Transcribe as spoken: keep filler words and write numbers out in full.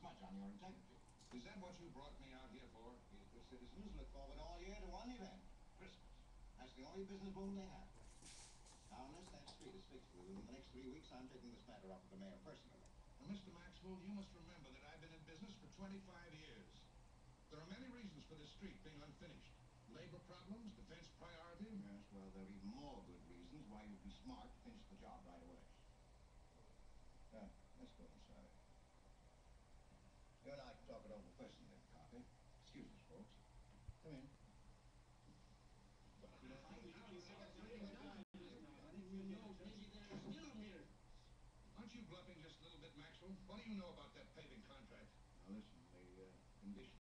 smudge on your integrity. Is that what you brought me out here for? If the citizens look forward all year to one event, Christmas. That's the only business boom they have. Now, unless that street is fixed within the next three weeks, I'm taking this matter up with the mayor personally. Now, Mister Maxwell, you must remember that I've been in business for twenty-five years. There are many reasons for this street being unfinished. Labor problems, defense priority. Yes, well, there are even more good reasons why you'd be smart to finish the job right away. Yeah, let's go inside. You and I can talk it over personally, Coffee. Excuse us, folks. Come in. Aren't you bluffing just a little bit, Maxwell? What do you know about that paving contract? Now, listen, the uh, condition